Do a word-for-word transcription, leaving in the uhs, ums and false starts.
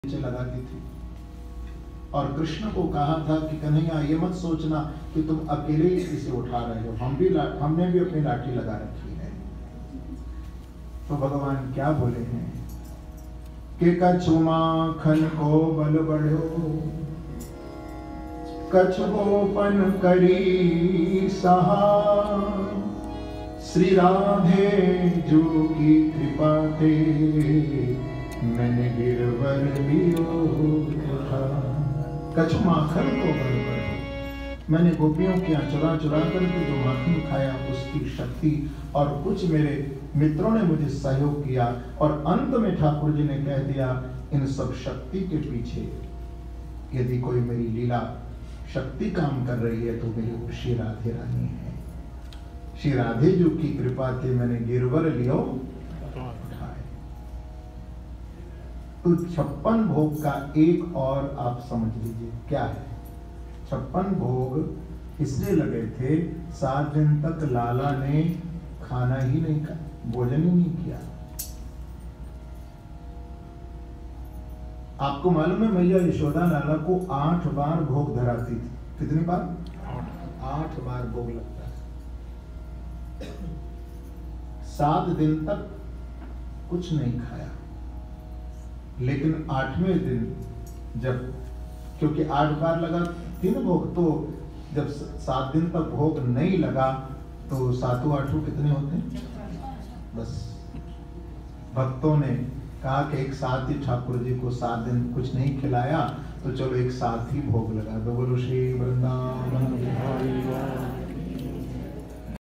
लगाती थी और कृष्ण को कहा था कि कन्हैया ये मत सोचना कि तुम अकेले ही इसे उठा रहे हो, हम भी हमने भी अपनी लाठी लगा रखी है। तो भगवान क्या बोले हैं कि कछु माखन को बल बढ़ो, कछु गोपन करी सहा, श्री राधे जो की कृपा थे मैंने गिरवर लियो उठा। कछु माखन को बल बढ़ो, मैंने गोपियों के यहाँ चुरा चुरा करके जो माखन खाया उसकी शक्ति, और कुछ मेरे मित्रों ने मुझे सहयोग किया, और अंत में ठाकुर जी ने कह दिया इन सब शक्ति के पीछे यदि कोई मेरी लीला शक्ति काम कर रही है तो मेरी श्री राधे रानी है। श्री राधे जो की कृपा थी मैंने गिरवर लियो उठाए। तो छप्पन भोग का एक और आप समझ लीजिए क्या है। छप्पन भोग इसलिए लगे थे, सात दिन तक लाला ने खाना ही नहीं खाया, भोजन ही नहीं किया। आपको मालूम है मैया यशोदा लाला को आठ बार भोग धराती थी। कितनी बार? आठ बार भोग लगता है। सात दिन तक कुछ नहीं खाया, लेकिन आठवें दिन जब, क्योंकि आठ बार लगा तीन भोग, तो जब सात दिन तक भोग नहीं लगा तो सातों आठों कितने होते हैं? बस भक्तों ने कहा कि एक साथ ही ठाकुर जी को सात दिन कुछ नहीं खिलाया तो चलो एक साथ ही भोग लगा दो। बोलो श्री वृंदावन बिहारी।